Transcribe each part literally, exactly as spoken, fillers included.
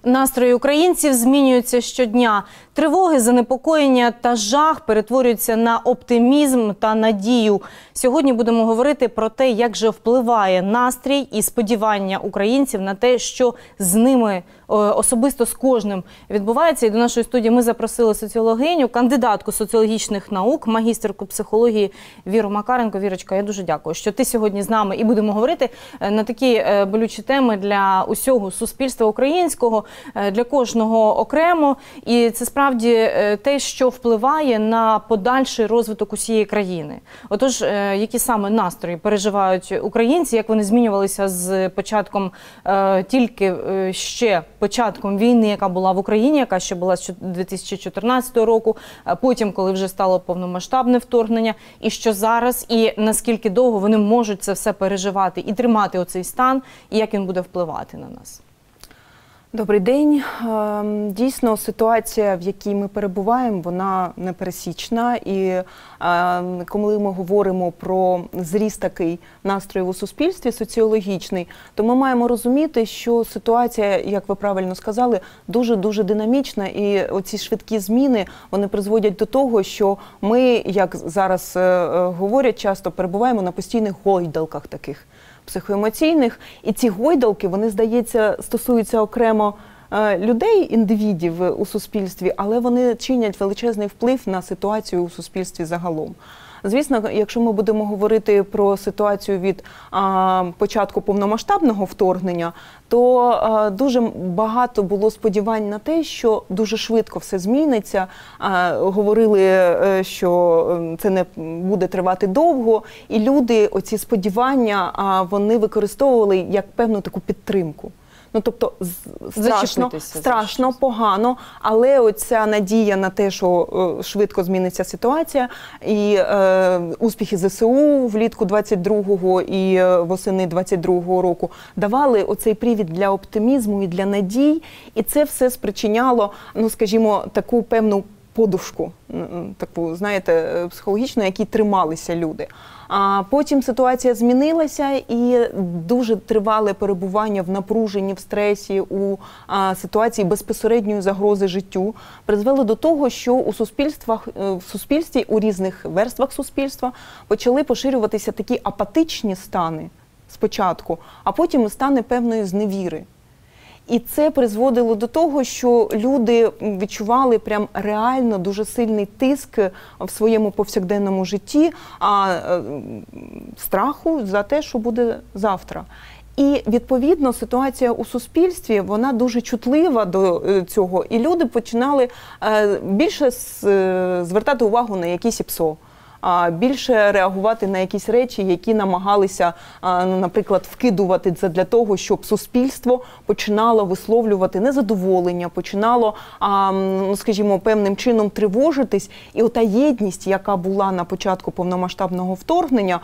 Настрої українців змінюються щодня. Тривоги, занепокоєння та жах перетворюються на оптимізм та надію. Сьогодні будемо говорити про те, як же впливає настрій і сподівання українців на те, що з ними особисто з кожним відбувається. І до нашої студії ми запросили соціологиню, кандидатку соціологічних наук, магістерку психології Віру Макаренко. Вірочка, я дуже дякую, що ти сьогодні з нами і будемо говорити на такі болючі теми для усього суспільства українського, для кожного окремо. І це справді те, що впливає на подальший розвиток усієї країни. Отож, які саме настрої переживають українці, як вони змінювалися з початком тільки ще початком війни, яка була в Україні, яка ще була з дві тисячі чотирнадцятого року, потім, коли вже стало повномасштабне вторгнення, і що зараз, і наскільки довго вони можуть це все переживати і тримати оцей стан, і як він буде впливати на нас. Добрий день. Дійсно, ситуація, в якій ми перебуваємо, вона непересічна. І коли ми говоримо про зріст такий настроїв у суспільстві, соціологічний, то ми маємо розуміти, що ситуація, як ви правильно сказали, дуже-дуже динамічна. І оці швидкі зміни, вони призводять до того, що ми, як зараз говорять часто, перебуваємо на постійних гойдалках таких психоемоційних, і ці гойдалки, вони, здається, стосуються окремо е, людей, індивідів у суспільстві, але вони чинять величезний вплив на ситуацію у суспільстві загалом. Звісно, якщо ми будемо говорити про ситуацію від а, початку повномасштабного вторгнення, то а, дуже багато було сподівань на те, що дуже швидко все зміниться. А, говорили, що це не буде тривати довго, і люди оці сподівання а, вони використовували як певну таку підтримку. Ну, тобто, страшно, страшно, погано, але оця надія на те, що е, швидко зміниться ситуація, і е, успіхи зе се у влітку двадцять другого і е, восени двадцять другого року давали оцей привід для оптимізму і для надій, і це все спричиняло, ну, скажімо, таку певну подушку, таку, знаєте, психологічну, якій трималися люди. А потім ситуація змінилася, і дуже тривале перебування в напруженні, в стресі, у а, ситуації безпосередньої загрози життю призвело до того, що у суспільствах, в суспільстві, у різних верствах суспільства почали поширюватися такі апатичні стани спочатку, а потім і стани певної зневіри. І це призводило до того, що люди відчували прям реально дуже сильний тиск в своєму повсякденному житті, а страху за те, що буде завтра. І, відповідно, ситуація у суспільстві, вона дуже чутлива до цього, і люди починали більше звертати увагу на якісь ІПСО, більше реагувати на якісь речі, які намагалися, наприклад, вкидувати це для того, щоб суспільство починало висловлювати незадоволення, починало, скажімо, певним чином тривожитись. І ота єдність, яка була на початку повномасштабного вторгнення,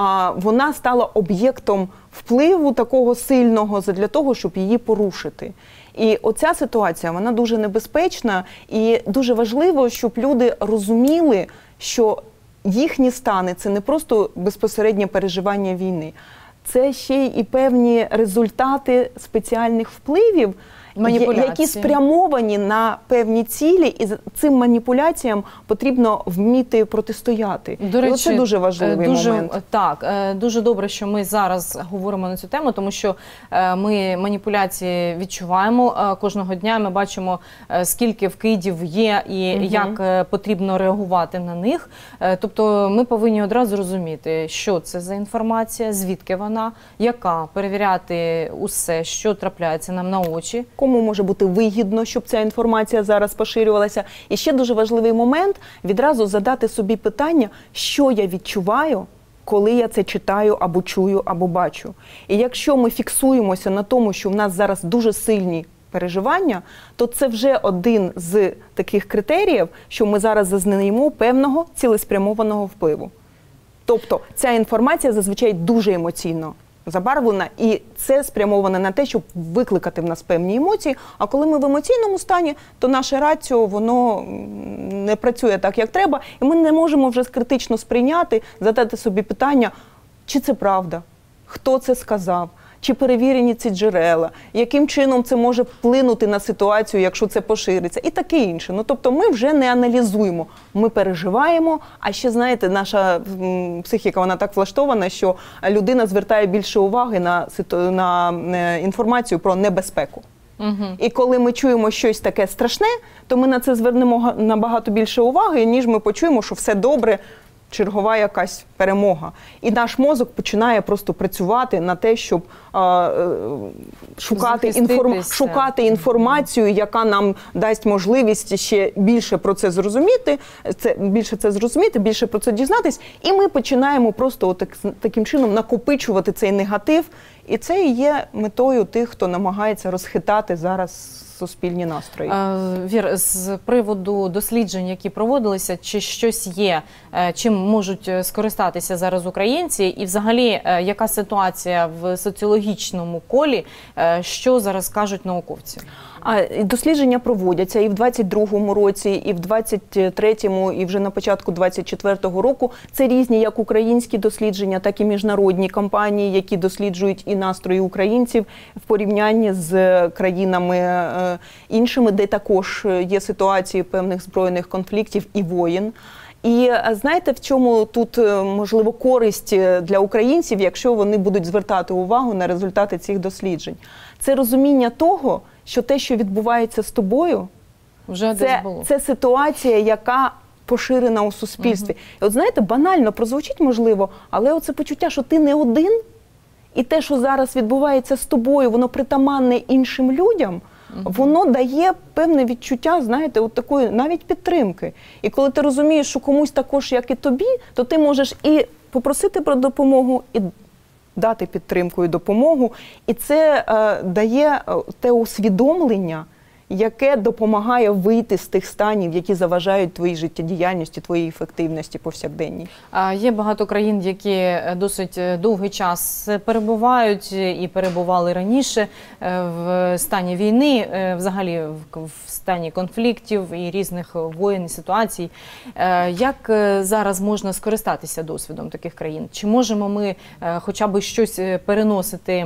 вона стала об'єктом впливу такого сильного для того, щоб її порушити. І оця ситуація, вона дуже небезпечна, і дуже важливо, щоб люди розуміли, що їхні стани – це не просто безпосереднє переживання війни, це ще і певні результати спеціальних впливів, які спрямовані на певні цілі, і цим маніпуляціям потрібно вміти протистояти. До речі, і оце дуже важливий дуже, момент. Так, дуже добре, що ми зараз говоримо на цю тему, тому що ми маніпуляції відчуваємо кожного дня, ми бачимо, скільки вкидів є і угу. як потрібно реагувати на них. Тобто ми повинні одразу розуміти, що це за інформація, звідки вона, яка, перевіряти усе, що трапляється нам на очі. Кому може бути вигідно, щоб ця інформація зараз поширювалася. І ще дуже важливий момент – відразу задати собі питання, що я відчуваю, коли я це читаю, або чую, або бачу. І якщо ми фіксуємося на тому, що в нас зараз дуже сильні переживання, то це вже один з таких критеріїв, що ми зараз зазнаємо певного цілеспрямованого впливу. Тобто ця інформація зазвичай дуже емоційно забарвлена, і це спрямоване на те, щоб викликати в нас певні емоції, а коли ми в емоційному стані, то наше раціо, воно не працює так, як треба, і ми не можемо вже критично сприйняти, задати собі питання, чи це правда, хто це сказав, чи перевірені ці джерела, яким чином це може вплинути на ситуацію, якщо це пошириться, і таке інше. Ну, тобто ми вже не аналізуємо, ми переживаємо, а ще, знаєте, наша м, психіка, вона так влаштована, що людина звертає більше уваги на, на, на інформацію про небезпеку. Угу. І коли ми чуємо щось таке страшне, то ми на це звернемо набагато більше уваги, ніж ми почуємо, що все добре, чергова якась перемога. І наш мозок починає просто працювати на те, щоб а, шукати, інформ... шукати інформацію, яка нам дасть можливість ще більше про це зрозуміти, це, більше це зрозуміти, більше про це дізнатись. І ми починаємо просто отак, таким чином накопичувати цей негатив. І це і є метою тих, хто намагається розхитати зараз суспільні настрої. А, Вір, з приводу досліджень, які проводилися, чи щось є, чим можуть скористатися зараз українці? І взагалі, яка ситуація в соціологічному колі, що зараз кажуть науковці? А дослідження проводяться і в двадцять другому році, і в двадцять третьому, і вже на початку двадцять четвертого року. Це різні як українські дослідження, так і міжнародні кампанії, які досліджують і настрої українців в порівнянні з країнами іншими, де також є ситуації певних збройних конфліктів і воєн. І знаєте, в чому тут, можливо, користь для українців, якщо вони будуть звертати увагу на результати цих досліджень? Це розуміння того, що те, що відбувається з тобою, вже це, було. це ситуація, яка поширена у суспільстві. Угу. І от знаєте, банально прозвучить, можливо, але оце почуття, що ти не один, і те, що зараз відбувається з тобою, воно притаманне іншим людям, угу. воно дає певне відчуття, знаєте, от такої навіть підтримки. І коли ти розумієш, що комусь також, як і тобі, то ти можеш і попросити про допомогу, і дати підтримку і допомогу. І це е, дає те усвідомлення, яке допомагає вийти з тих станів, які заважають твоїй життєдіяльності, твоїй ефективності повсякденній. Є багато країн, які досить довгий час перебувають і перебували раніше в стані війни, взагалі в стані конфліктів і різних воєн і ситуацій. Як зараз можна скористатися досвідом таких країн? Чи можемо ми хоча б щось переносити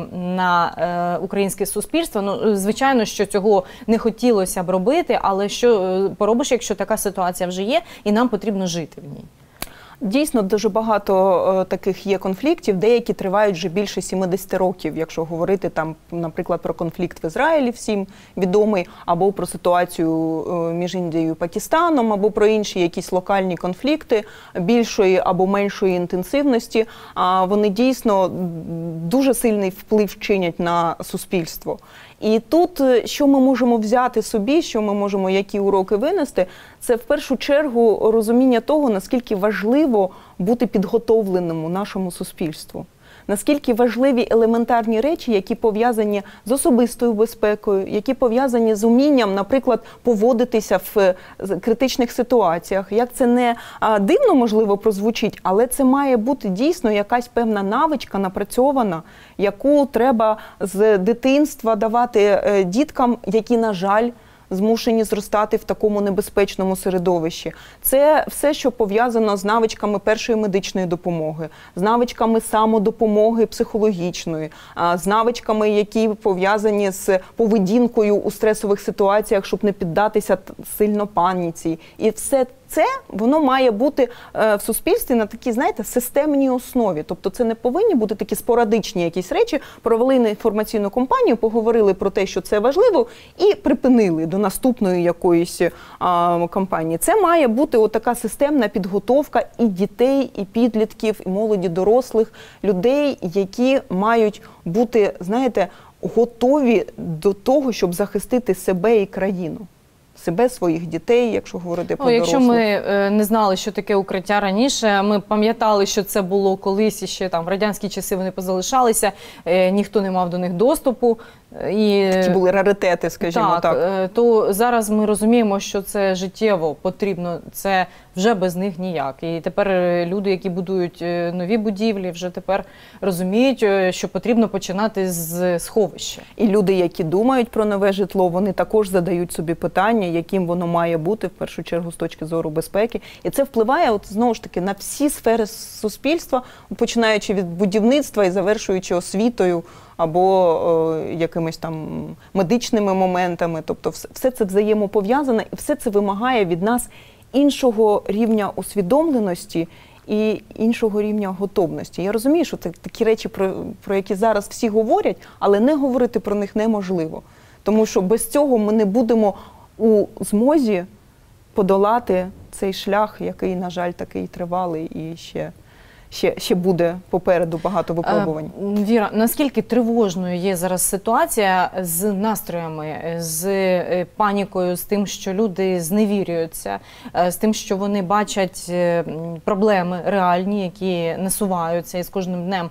на українське суспільство? Ну, звичайно, що цього не хотілося. Хотілося б робити, але що поробиш, якщо така ситуація вже є, і нам потрібно жити в ній? Дійсно, дуже багато таких є конфліктів, деякі тривають вже більше сімдесят років, якщо говорити, там, наприклад, про конфлікт в Ізраїлі, всім відомий, або про ситуацію між Індією і Пакистаном, або про інші якісь локальні конфлікти більшої або меншої інтенсивності. Вони дійсно дуже сильний вплив чинять на суспільство. І тут, що ми можемо взяти собі, що ми можемо, які уроки винести, це в першу чергу розуміння того, наскільки важливо бути підготовленим у нашому суспільству. Наскільки важливі елементарні речі, які пов'язані з особистою безпекою, які пов'язані з умінням, наприклад, поводитися в критичних ситуаціях. Як це не дивно, можливо, прозвучить, але це має бути дійсно якась певна навичка напрацьована, яку треба з дитинства давати діткам, які, на жаль, змушені зростати в такому небезпечному середовищі. Це все, що пов'язано з навичками першої медичної допомоги, з навичками самодопомоги психологічної, з навичками, які пов'язані з поведінкою у стресових ситуаціях, щоб не піддатися сильно паніці. І все це, воно має бути в суспільстві на такій, знаєте, системній основі. Тобто це не повинні бути такі спорадичні якісь речі, провели інформаційну кампанію, поговорили про те, що це важливо, і припинили до наступної якоїсь а, кампанії. Це має бути отака системна підготовка і дітей, і підлітків, і молоді, дорослих, людей, які мають бути, знаєте, готові до того, щоб захистити себе і країну. Себе, своїх дітей, якщо говорити про дорослих. Якщо ми е, не знали, що таке укриття раніше, ми пам'ятали, що це було колись, і ще там в радянські часи вони позалишалися, е, ніхто не мав до них доступу. І, Такі були раритети, скажімо так. так. То зараз ми розуміємо, що це життєво потрібно, це вже без них ніяк. І тепер люди, які будують нові будівлі, вже тепер розуміють, що потрібно починати з сховища. І люди, які думають про нове житло, вони також задають собі питання, яким воно має бути, в першу чергу, з точки зору безпеки. І це впливає, от, знову ж таки, на всі сфери суспільства, починаючи від будівництва і завершуючи освітою, або е, якимись там медичними моментами. Тобто все, все це взаємопов'язане і все це вимагає від нас іншого рівня усвідомленості і іншого рівня готовності. Я розумію, що це такі речі, про, про які зараз всі говорять, але не говорити про них неможливо. Тому що без цього ми не будемо у змозі подолати цей шлях, який, на жаль, такий тривалий і ще, ще, ще буде попереду багато випробувань. Віра, наскільки тривожною є зараз ситуація з настроями, з панікою, з тим, що люди зневірюються, з тим, що вони бачать проблеми реальні, які насуваються, і з кожним днем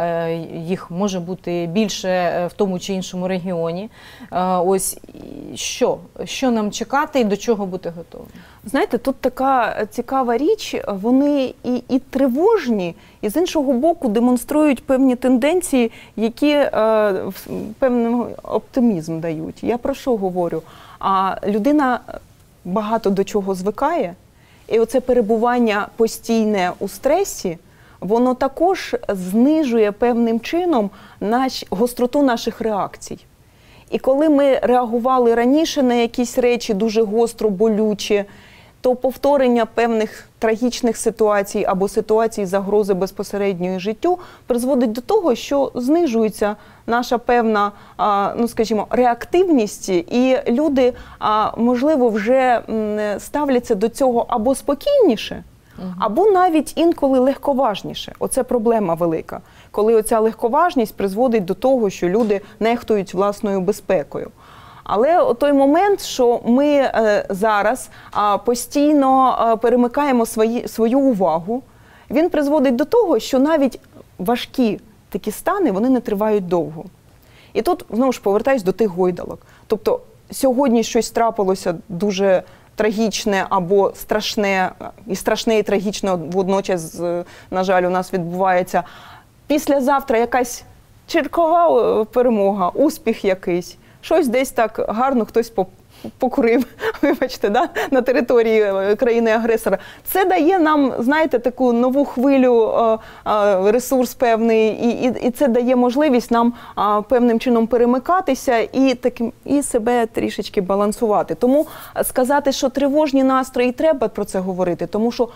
їх може бути більше в тому чи іншому регіоні. Ось що? Що нам чекати і до чого бути готовим? Знаєте, тут така цікава річ, вони і, і тривожні, і з іншого боку демонструють певні тенденції, які е, певний оптимізм дають. Я про що говорю? А людина багато до чого звикає, і оце перебування постійне у стресі, воно також знижує певним чином наш, гостроту наших реакцій. І коли ми реагували раніше на якісь речі дуже гостро, болюче, то повторення певних трагічних ситуацій або ситуацій загрози безпосередньої життю призводить до того, що знижується наша певна, ну скажімо, реактивність, і люди, можливо, вже ставляться до цього або спокійніше, або навіть інколи легковажніше. Оце проблема велика, коли оця легковажність призводить до того, що люди нехтують власною безпекою. Але той момент, що ми е, зараз а, постійно а, перемикаємо свої, свою увагу, він призводить до того, що навіть важкі такі стани, вони не тривають довго. І тут, знову ж, повертаюсь до тих гойдалок. Тобто, сьогодні щось трапилося дуже трагічне або страшне, і страшне, і трагічне водночас, на жаль, у нас відбувається. Післязавтра якась чергова перемога, успіх якийсь. Щось десь так гарно хтось покурив, вибачте, да? На території країни-агресора. Це дає нам, знаєте, таку нову хвилю, ресурс певний, і, і, і це дає можливість нам певним чином перемикатися і, таким, і себе трішечки балансувати. Тому сказати, що тривожні настрої, треба про це говорити, тому що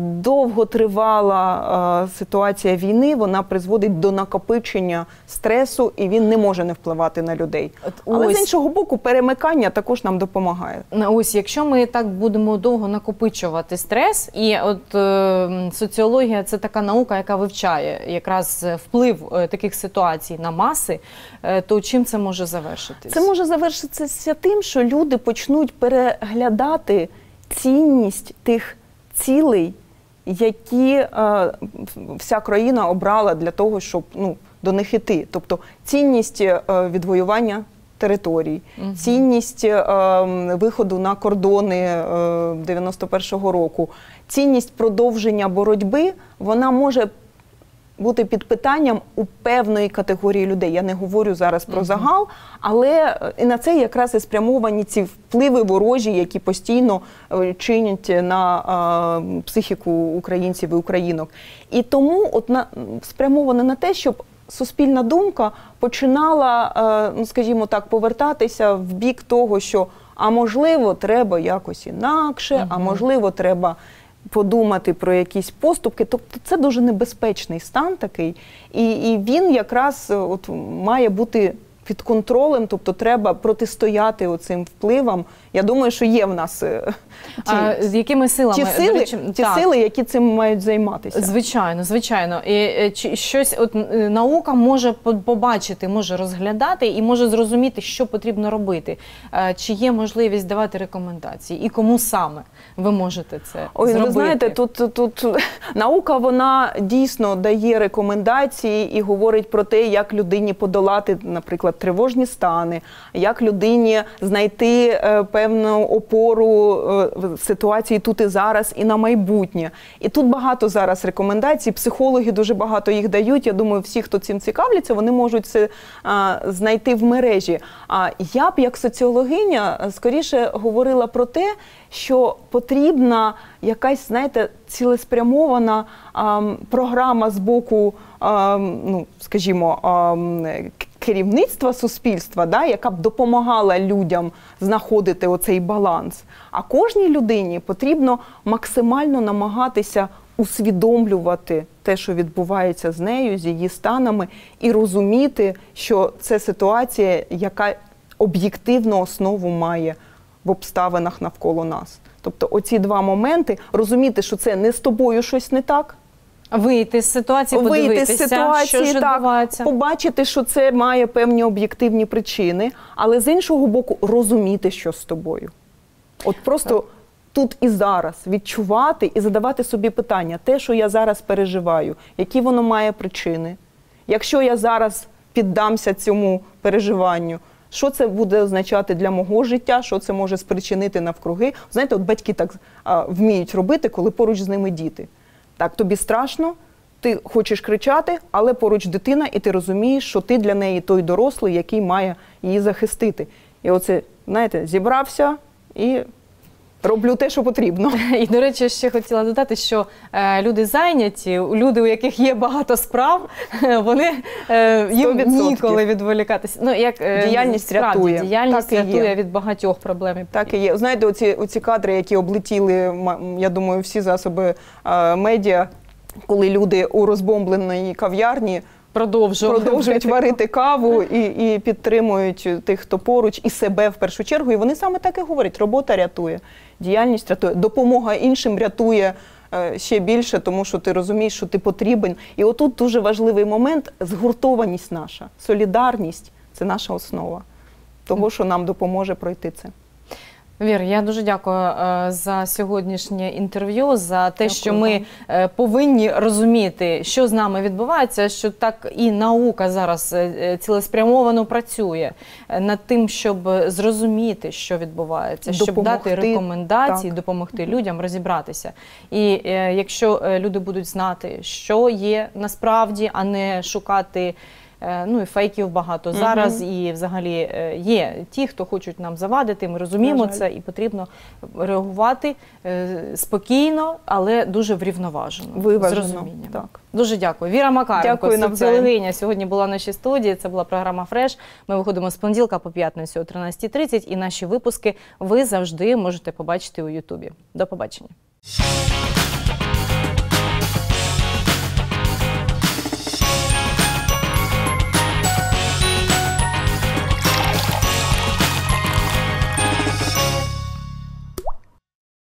довготривала е, ситуація війни, вона призводить до накопичення стресу, і він не може не впливати на людей. От, Але ось, з іншого боку, перемикання також нам допомагає. Ось, якщо ми так будемо довго накопичувати стрес, і от е, соціологія – це така наука, яка вивчає якраз вплив е, таких ситуацій на маси, е, то чим це може завершитись? Це може завершитися тим, що люди почнуть переглядати цінність тих цілей, які е, вся країна обрала для того, щоб ну, до них іти. Тобто цінність е, відвоювання територій, угу. цінність е, виходу на кордони е, дев'яносто першого року, цінність продовження боротьби, вона може бути під питанням у певної категорії людей. Я не говорю зараз про загал, але і на це якраз і спрямовані ці впливи ворожі, які постійно чинять на а, психіку українців і українок. І тому от на, спрямовано на те, щоб суспільна думка починала, а, ну, скажімо так, повертатися в бік того, що а можливо треба якось інакше, угу. а можливо треба подумати про якісь поступки. Тобто це дуже небезпечний стан такий, і, і він якраз от має бути під контролем, тобто треба протистояти оцим впливам. Я думаю, що є в нас ті, а, з якими силами? ті, сили, речі, ті сили, які цим мають займатися. Звичайно, звичайно. І, чи, щось от, наука може побачити, може розглядати і може зрозуміти, що потрібно робити. Чи є можливість давати рекомендації? І кому саме ви можете це Ой, зробити? Ви знаєте, тут, тут наука, вона дійсно дає рекомендації і говорить про те, як людині подолати, наприклад, тривожні стани, як людині знайти е, певну опору е, в ситуації тут і зараз, і на майбутнє. І тут багато зараз рекомендацій, психологи дуже багато їх дають. Я думаю, всі, хто цим цікавляться, вони можуть це а, знайти в мережі. А я б, як соціологиня, скоріше говорила про те, що потрібна якась, знаєте, цілеспрямована а, програма з боку, а, ну, скажімо, а, керівництва суспільства, да, яка б допомагала людям знаходити оцей баланс. А кожній людині потрібно максимально намагатися усвідомлювати те, що відбувається з нею, з її станами, і розуміти, що це ситуація, яка об'єктивну основу має в обставинах навколо нас. Тобто оці два моменти, розуміти, що це не з тобою щось не так, Вийти з ситуації, вийти подивитися, з ситуації, що ж так, відбувається. побачити, що це має певні об'єктивні причини, але з іншого боку розуміти, що з тобою. От просто так. Тут і зараз відчувати і задавати собі питання, те, що я зараз переживаю, які воно має причини. Якщо я зараз піддамся цьому переживанню, що це буде означати для мого життя, що це може спричинити навкруги. Знаєте, от батьки так а, вміють робити, коли поруч з ними діти. Так, тобі страшно, ти хочеш кричати, але поруч дитина, і ти розумієш, що ти для неї той дорослий, який має її захистити. І оце, знаєте, зібрався і роблю те, що потрібно. І, до речі, ще хотіла додати, що е, люди зайняті, люди, у яких є багато справ, вони е, їм ніколи відволікатися. Ну, як, е, діяльність справді, рятує. Діяльність Так рятує від багатьох проблем. Так і є. Знаєте, оці, оці кадри, які облетіли, я думаю, всі засоби е, медіа, коли люди у розбомбленій кав'ярні продовжують, продовжують варити каву і, і підтримують тих, хто поруч, і себе в першу чергу. І вони саме так і говорять, робота рятує, діяльність рятує, допомога іншим рятує е, ще більше, тому що ти розумієш, що ти потрібен. І отут дуже важливий момент – згуртованість наша, солідарність – це наша основа того, що нам допоможе пройти це. Вір, я дуже дякую е, за сьогоднішнє інтерв'ю, за те, Дякую що ми е, повинні розуміти, що з нами відбувається, що так і наука зараз е, цілеспрямовано працює е, над тим, щоб зрозуміти, що відбувається, Допомогти. щоб дати рекомендації, Так. допомогти людям розібратися. І е, якщо е, люди будуть знати, що є насправді, а не шукати ну і фейків багато Угу. зараз, і взагалі є ті, хто хочуть нам завадити, ми розуміємо це, і потрібно реагувати спокійно, але дуже врівноважено, Виважено. з розумінням. Так. Дуже дякую. Віра Макаренко, соціологиня, сьогодні була в нашій студії, це була програма «Фреш». Ми виходимо з понеділка по п'ятницю о тринадцятій тридцять, і наші випуски ви завжди можете побачити у Ютубі. До побачення.